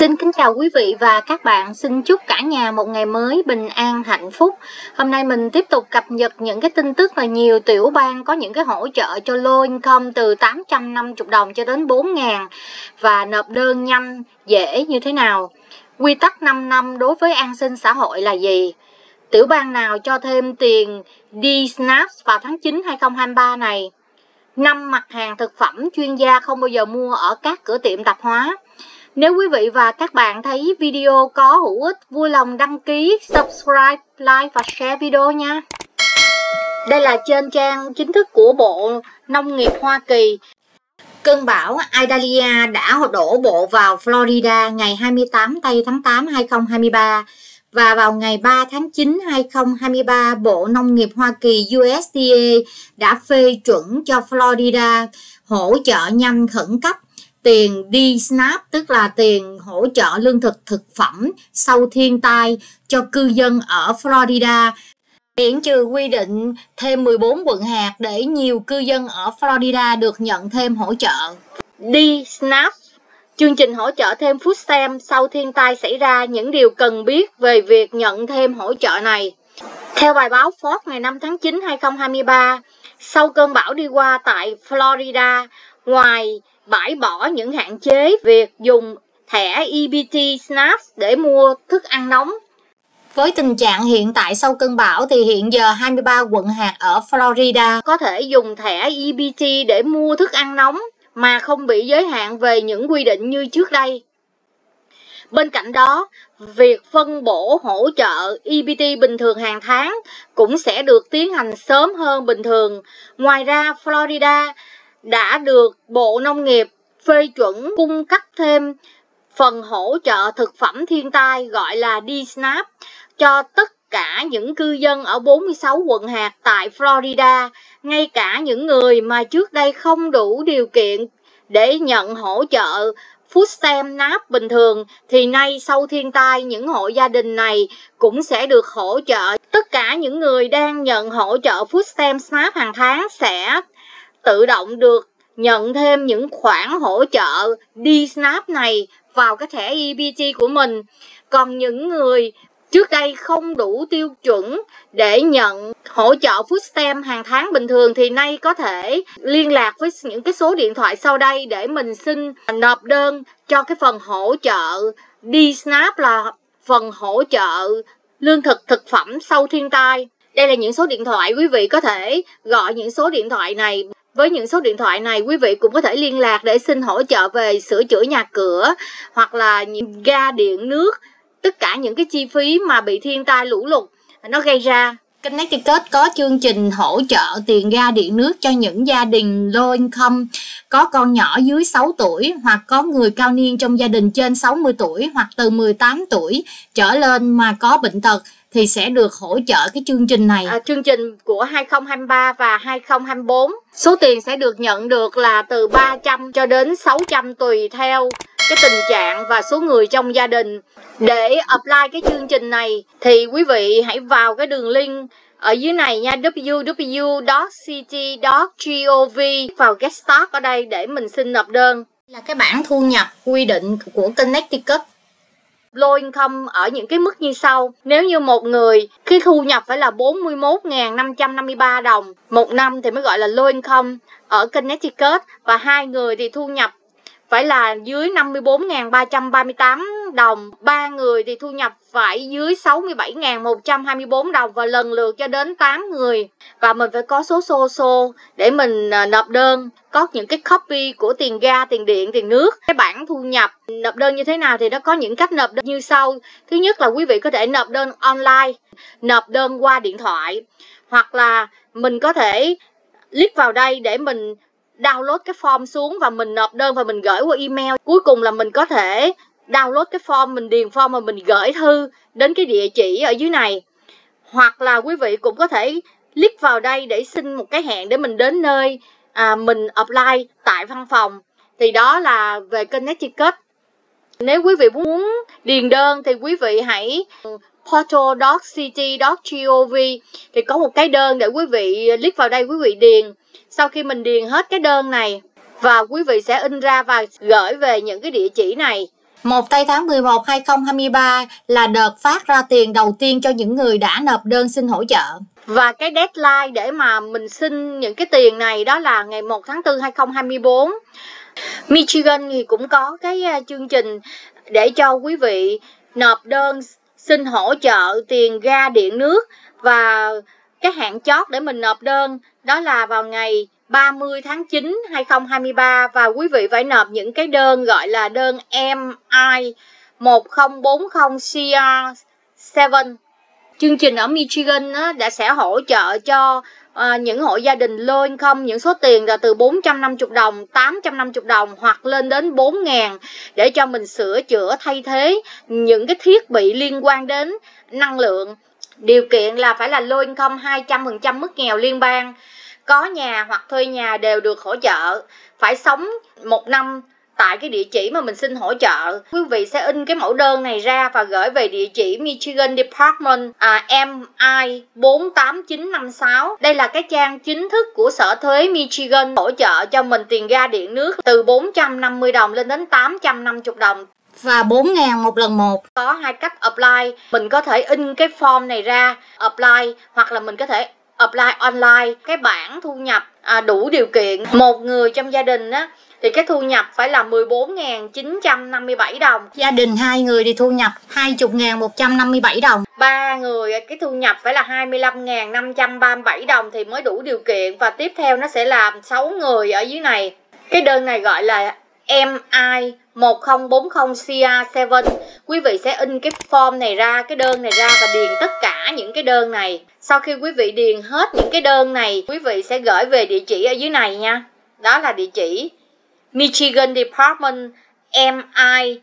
Xin kính chào quý vị và các bạn, xin chúc cả nhà một ngày mới bình an hạnh phúc. Hôm nay mình tiếp tục cập nhật những cái tin tức là nhiều tiểu bang có những cái hỗ trợ cho low income từ 850 đồng cho đến 4.000 và nộp đơn nhanh, dễ như thế nào. Quy tắc 5 năm đối với an sinh xã hội là gì? Tiểu bang nào cho thêm tiền D-SNAP vào tháng 9 2023 này? 5 mặt hàng thực phẩm chuyên gia không bao giờ mua ở các cửa tiệm tạp hóa. Nếu quý vị và các bạn thấy video có hữu ích, vui lòng đăng ký, subscribe, like và share video nha. Đây là trên trang chính thức của Bộ Nông nghiệp Hoa Kỳ. Cơn bão Idalia đã đổ bộ vào Florida ngày 28 tháng 8 2023 và vào ngày 3 tháng 9 2023, Bộ Nông nghiệp Hoa Kỳ USDA đã phê chuẩn cho Florida hỗ trợ nhanh khẩn cấp tiền D-SNAP, tức là tiền hỗ trợ lương thực thực phẩm sau thiên tai cho cư dân ở Florida, miễn trừ quy định thêm 14 quận hạt để nhiều cư dân ở Florida được nhận thêm hỗ trợ. D-SNAP, chương trình hỗ trợ thêm food stamp sau thiên tai xảy ra, những điều cần biết về việc nhận thêm hỗ trợ này. Theo bài báo Forbes ngày 5 tháng 9 2023, sau cơn bão đi qua tại Florida, ngoài bãi bỏ những hạn chế việc dùng thẻ EBT SNAP để mua thức ăn nóng. Với tình trạng hiện tại sau cơn bão thì hiện giờ 23 quận hạt ở Florida có thể dùng thẻ EBT để mua thức ăn nóng mà không bị giới hạn về những quy định như trước đây. Bên cạnh đó, việc phân bổ hỗ trợ EBT bình thường hàng tháng cũng sẽ được tiến hành sớm hơn bình thường. Ngoài ra, Florida đã được Bộ Nông nghiệp phê chuẩn cung cấp thêm phần hỗ trợ thực phẩm thiên tai gọi là D-SNAP cho tất cả những cư dân ở 46 quận hạt tại Florida, ngay cả những người mà trước đây không đủ điều kiện để nhận hỗ trợ food stamp SNAP bình thường, thì nay sau thiên tai những hộ gia đình này cũng sẽ được hỗ trợ. Tất cả những người đang nhận hỗ trợ food stamp SNAP hàng tháng sẽ tự động được nhận thêm những khoản hỗ trợ D-SNAP này vào cái thẻ EBT của mình. Còn những người trước đây không đủ tiêu chuẩn để nhận hỗ trợ food stamp hàng tháng bình thường thì nay có thể liên lạc với những cái số điện thoại sau đây để mình xin nộp đơn cho cái phần hỗ trợ D-SNAP, là phần hỗ trợ lương thực thực phẩm sau thiên tai. Đây là những số điện thoại, quý vị có thể gọi những số điện thoại này. Với những số điện thoại này, quý vị cũng có thể liên lạc để xin hỗ trợ về sửa chữa nhà cửa hoặc là những ga điện nước, tất cả những cái chi phí mà bị thiên tai lũ lụt nó gây ra. Connecticut có chương trình hỗ trợ tiền ga điện nước cho những gia đình low income có con nhỏ dưới 6 tuổi hoặc có người cao niên trong gia đình trên 60 tuổi hoặc từ 18 tuổi trở lên mà có bệnh tật thì sẽ được hỗ trợ cái chương trình này. Chương trình của 2023 và 2024, số tiền sẽ được nhận được là từ 300 cho đến 600 tùy theo cái tình trạng và số người trong gia đình. Để apply cái chương trình này thì quý vị hãy vào cái đường link ở dưới này nha, www.ct.gov, vào Get Start ở đây để mình xin nộp đơn. Là cái bảng thu nhập quy định của Connecticut. Low income ở những cái mức như sau. Nếu như một người khi thu nhập phải là 41.553 đồng một năm thì mới gọi là low income ở Connecticut, và hai người thì thu nhập phải là dưới 54.338 đồng, ba người thì thu nhập phải dưới 67.124 đồng và lần lượt cho đến 8 người. Và mình phải có số xô để mình nộp đơn, có những cái copy của tiền ga, tiền điện, tiền nước. Cái bảng thu nhập nộp đơn như thế nào thì nó có những cách nộp đơn như sau. Thứ nhất là quý vị có thể nộp đơn online, nộp đơn qua điện thoại, hoặc là mình có thể click vào đây để mình download cái form xuống và mình nộp đơn và mình gửi qua email. Cuối cùng là mình có thể download cái form, mình điền form và mình gửi thư đến cái địa chỉ ở dưới này. Hoặc là quý vị cũng có thể click vào đây để xin một cái hẹn để mình đến nơi mình apply tại văn phòng. Thì đó là về Connecticut. Nếu quý vị muốn điền đơn thì quý vị hãy portal.ct.gov thì có một cái đơn để quý vị click vào đây, quý vị điền. Sau khi mình điền hết cái đơn này và quý vị sẽ in ra và gửi về những cái địa chỉ này. 1 tây tháng 11 2023 là đợt phát ra tiền đầu tiên cho những người đã nộp đơn xin hỗ trợ. Và cái deadline để mà mình xin những cái tiền này đó là ngày 1 tháng 4 2024. Michigan thì cũng có cái chương trình để cho quý vị nộp đơn xin hỗ trợ tiền ga điện nước, và cái hạn chót để mình nộp đơn đó là vào ngày 30 tháng 9 2023, và quý vị phải nộp những cái đơn gọi là đơn MI 1040CR7. Chương trình ở Michigan đã sẽ hỗ trợ cho những hộ gia đình low income những số tiền là từ 450 đồng, 850 đồng hoặc lên đến 4.000 để cho mình sửa chữa thay thế những cái thiết bị liên quan đến năng lượng. Điều kiện là phải là low income 200% mức nghèo liên bang, có nhà hoặc thuê nhà đều được hỗ trợ, phải sống 1 năm tại cái địa chỉ mà mình xin hỗ trợ. Quý vị sẽ in cái mẫu đơn này ra và gửi về địa chỉ Michigan Department MI 48956. Đây là cái trang chính thức của Sở Thuế Michigan hỗ trợ cho mình tiền ga điện nước từ 450 đồng lên đến 850 đồng. Và 4.000 một lần một. Có 2 cách apply. Mình có thể in cái form này ra apply, hoặc là mình có thể apply online. Cái bảng thu nhập đủ điều kiện. Một người trong gia đình thì cái thu nhập phải là 14.957 đồng. Gia đình 2 người thì thu nhập 20.157 đồng. 3 người cái thu nhập phải là 25.537 đồng thì mới đủ điều kiện. Và tiếp theo nó sẽ là 6 người ở dưới này. Cái đơn này gọi là MI 1040CR7. Quý vị sẽ in cái form này ra, cái đơn này ra và điền tất cả những cái đơn này. Sau khi quý vị điền hết những cái đơn này, quý vị sẽ gửi về địa chỉ ở dưới này nha. Đó là địa chỉ Michigan Department MI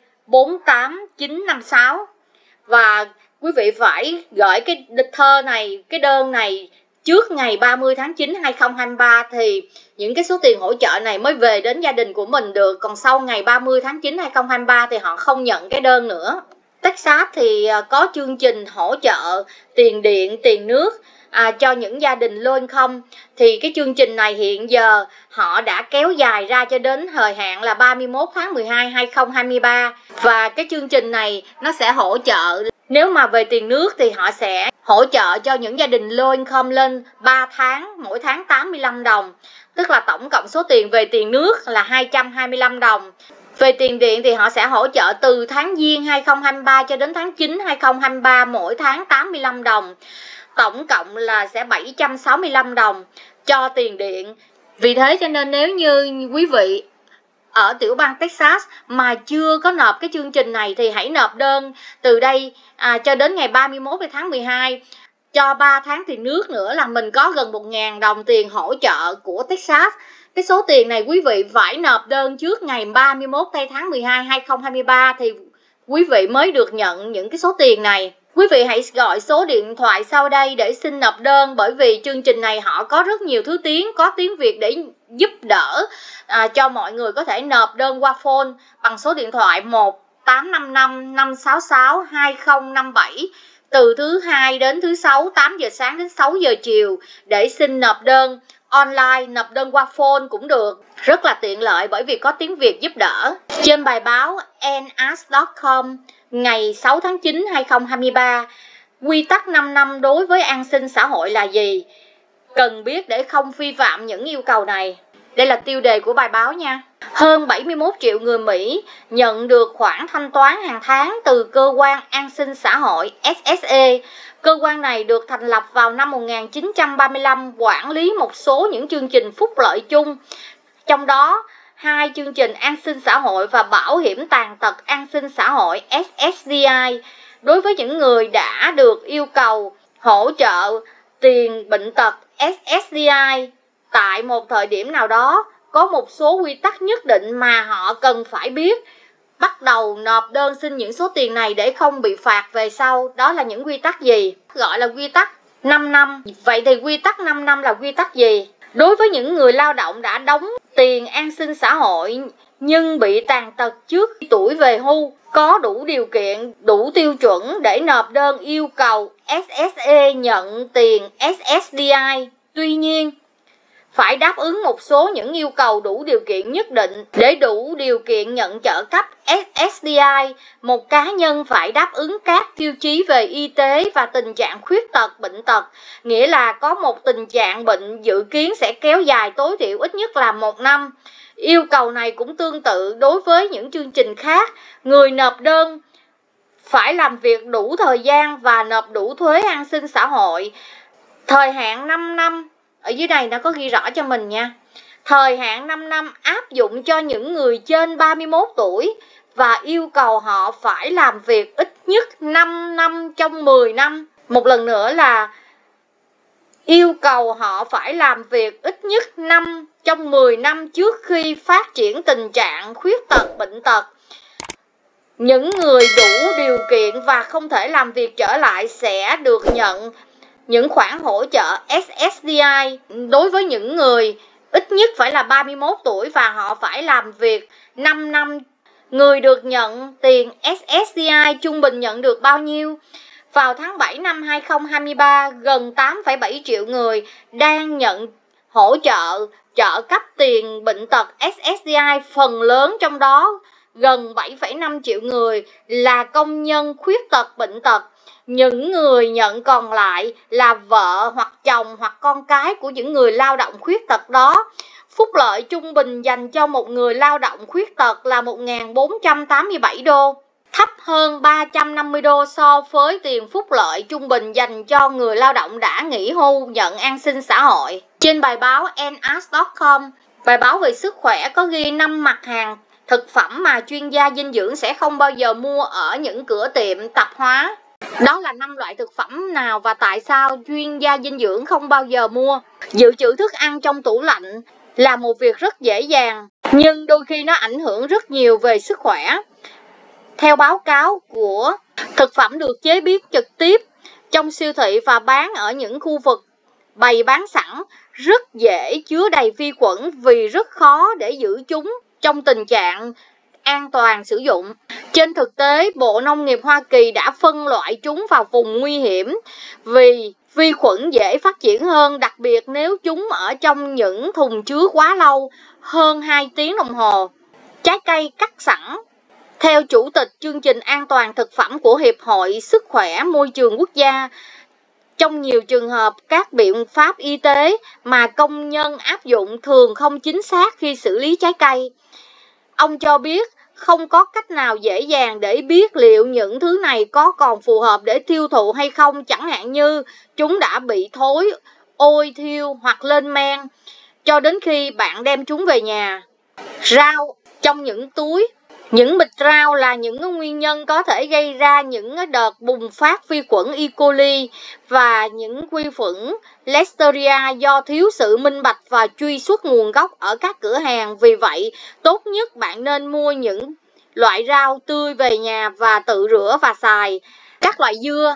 48956. Và quý vị phải gửi cái thơ này, cái đơn này trước ngày 30 tháng 9 2023 thì những cái số tiền hỗ trợ này mới về đến gia đình của mình được. Còn sau ngày 30 tháng 9 2023 thì họ không nhận cái đơn nữa. Texas thì có chương trình hỗ trợ tiền điện, tiền nước cho những gia đình low income. Thì cái chương trình này hiện giờ họ đã kéo dài ra cho đến thời hạn là 31 tháng 12 2023. Và cái chương trình này nó sẽ hỗ trợ, nếu mà về tiền nước thì họ sẽ hỗ trợ cho những gia đình low income lên 3 tháng, mỗi tháng 85 đồng. Tức là tổng cộng số tiền về tiền nước là 225 đồng. Về tiền điện thì họ sẽ hỗ trợ từ tháng Giêng 2023 cho đến tháng 9 2023, mỗi tháng 85 đồng. Tổng cộng là sẽ 765 đồng cho tiền điện. Vì thế cho nên nếu như quý vị ở tiểu bang Texas mà chưa có nộp cái chương trình này thì hãy nộp đơn từ đây cho đến ngày 31 tháng 12 cho 3 tháng tiền nước nữa là mình có gần 1.000 đồng tiền hỗ trợ của Texas. Cái số tiền này quý vị phải nộp đơn trước ngày 31 tây tháng 12 2023 thì quý vị mới được nhận những cái số tiền này. Quý vị hãy gọi số điện thoại sau đây để xin nộp đơn, bởi vì chương trình này họ có rất nhiều thứ tiếng, có tiếng Việt để giúp đỡ cho mọi người có thể nộp đơn qua phone bằng số điện thoại 1855 566 2057 từ thứ Hai đến thứ Sáu 8 giờ sáng đến 6 giờ chiều để xin nộp đơn online, nộp đơn qua phone cũng được. Rất là tiện lợi bởi vì có tiếng Việt giúp đỡ. Trên bài báo nas.com ngày 6 tháng 9 2023, quy tắc 5 năm đối với an sinh xã hội là gì? Cần biết để không vi phạm những yêu cầu này. Đây là tiêu đề của bài báo nha. Hơn 71 triệu người Mỹ nhận được khoản thanh toán hàng tháng từ cơ quan an sinh xã hội SSA. Cơ quan này được thành lập vào năm 1935, quản lý một số những chương trình phúc lợi chung, trong đó 2 chương trình an sinh xã hội và bảo hiểm tàn tật an sinh xã hội SSDI. Đối với những người đã được yêu cầu hỗ trợ tiền bệnh tật SSDI tại một thời điểm nào đó, có một số quy tắc nhất định mà họ cần phải biết. Bắt đầu nộp đơn xin những số tiền này để không bị phạt về sau. Đó là những quy tắc gì? Gọi là quy tắc 5 năm. Vậy thì quy tắc 5 năm là quy tắc gì? Đối với những người lao động đã đóng tiền an sinh xã hội nhưng bị tàn tật trước tuổi về hưu, có đủ điều kiện, đủ tiêu chuẩn để nộp đơn yêu cầu SSA nhận tiền SSDI. Tuy nhiên, phải đáp ứng một số những yêu cầu đủ điều kiện nhất định. Để đủ điều kiện nhận trợ cấp SSDI, một cá nhân phải đáp ứng các tiêu chí về y tế và tình trạng khuyết tật, bệnh tật, nghĩa là có một tình trạng bệnh dự kiến sẽ kéo dài tối thiểu ít nhất là 1 năm. Yêu cầu này cũng tương tự đối với những chương trình khác. Người nộp đơn phải làm việc đủ thời gian và nộp đủ thuế an sinh xã hội. Thời hạn 5 năm, ở dưới này nó có ghi rõ cho mình nha. Thời hạn 5 năm áp dụng cho những người trên 31 tuổi và yêu cầu họ phải làm việc ít nhất 5 năm trong 10 năm. Một lần nữa là yêu cầu họ phải làm việc ít nhất 5 trong 10 năm trước khi phát triển tình trạng khuyết tật, bệnh tật. Những người đủ điều kiện và không thể làm việc trở lại sẽ được nhận những khoản hỗ trợ SSDI. Đối với những người ít nhất phải là 31 tuổi và họ phải làm việc 5 năm, người được nhận tiền SSDI trung bình nhận được bao nhiêu? Vào tháng 7 năm 2023, gần 8,7 triệu người đang nhận hỗ trợ cấp tiền bệnh tật SSDI, phần lớn trong đó gần 7,5 triệu người là công nhân khuyết tật, bệnh tật. Những người nhận còn lại là vợ hoặc chồng hoặc con cái của những người lao động khuyết tật đó. Phúc lợi trung bình dành cho một người lao động khuyết tật là 1.487 đô, thấp hơn 350 đô so với tiền phúc lợi trung bình dành cho người lao động đã nghỉ hưu nhận an sinh xã hội. Trên bài báo nas.com, bài báo về sức khỏe có ghi 5 mặt hàng thực phẩm mà chuyên gia dinh dưỡng sẽ không bao giờ mua ở những cửa tiệm tạp hóa. Đó là 5 loại thực phẩm nào và tại sao chuyên gia dinh dưỡng không bao giờ mua? Dự trữ thức ăn trong tủ lạnh là một việc rất dễ dàng, nhưng đôi khi nó ảnh hưởng rất nhiều về sức khỏe. Theo báo cáo của thực phẩm được chế biến trực tiếp trong siêu thị và bán ở những khu vực bày bán sẵn rất dễ chứa đầy vi khuẩn vì rất khó để giữ chúng trong tình trạng an toàn sử dụng. Trên thực tế, Bộ Nông nghiệp Hoa Kỳ đã phân loại chúng vào vùng nguy hiểm vì vi khuẩn dễ phát triển hơn, đặc biệt nếu chúng ở trong những thùng chứa quá lâu, hơn 2 tiếng đồng hồ. Trái cây cắt sẵn. Theo Chủ tịch chương trình an toàn thực phẩm của Hiệp hội Sức khỏe Môi trường Quốc gia, trong nhiều trường hợp, các biện pháp y tế mà công nhân áp dụng thường không chính xác khi xử lý trái cây. Ông cho biết không có cách nào dễ dàng để biết liệu những thứ này có còn phù hợp để tiêu thụ hay không, chẳng hạn như chúng đã bị thối, ôi thiêu hoặc lên men, cho đến khi bạn đem chúng về nhà. Rau trong những túi. Những bịch rau là những nguyên nhân có thể gây ra những đợt bùng phát vi khuẩn E. coli và những vi khuẩn Listeria do thiếu sự minh bạch và truy xuất nguồn gốc ở các cửa hàng. Vì vậy, tốt nhất bạn nên mua những loại rau tươi về nhà và tự rửa và xài. Các loại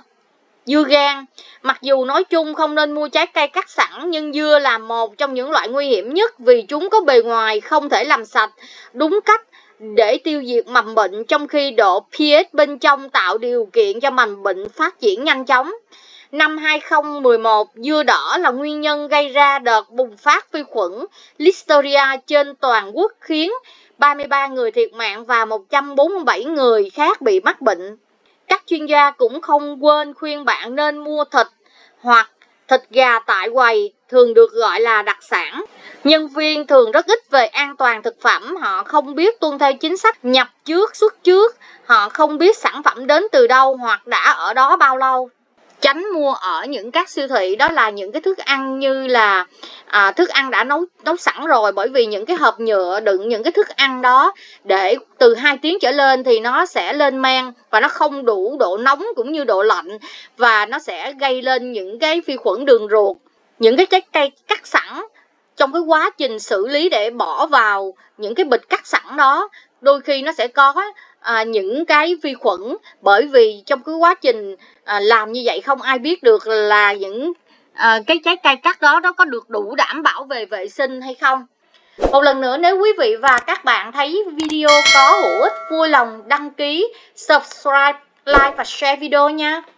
dưa gan. Mặc dù nói chung không nên mua trái cây cắt sẵn, nhưng dưa là một trong những loại nguy hiểm nhất vì chúng có bề ngoài không thể làm sạch đúng cách để tiêu diệt mầm bệnh, trong khi độ pH bên trong tạo điều kiện cho mầm bệnh phát triển nhanh chóng. Năm 2011, dưa đỏ là nguyên nhân gây ra đợt bùng phát vi khuẩn Listeria trên toàn quốc, khiến 33 người thiệt mạng và 147 người khác bị mắc bệnh. Các chuyên gia cũng không quên khuyên bạn nên mua thịt hoặc thịt gà tại quầy, thường được gọi là đặc sản. Nhân viên thường rất ít về an toàn thực phẩm, họ không biết tuân theo chính sách nhập trước xuất trước, họ không biết sản phẩm đến từ đâu hoặc đã ở đó bao lâu. Tránh mua ở những các siêu thị, đó là những cái thức ăn như là thức ăn đã nấu sẵn rồi, bởi vì những cái hộp nhựa đựng những cái thức ăn đó để từ 2 tiếng trở lên thì nó sẽ lên men và nó không đủ độ nóng cũng như độ lạnh, và nó sẽ gây lên những cái vi khuẩn đường ruột. Những cái trái cây cắt sẵn, trong cái quá trình xử lý để bỏ vào những cái bịch cắt sẵn đó, đôi khi nó sẽ có những cái vi khuẩn, bởi vì trong cái quá trình làm như vậy không ai biết được là những cái trái cây cắt đó nó có được đủ đảm bảo về vệ sinh hay không. Một lần nữa, nếu quý vị và các bạn thấy video có hữu ích, vui lòng đăng ký, subscribe, like và share video nha.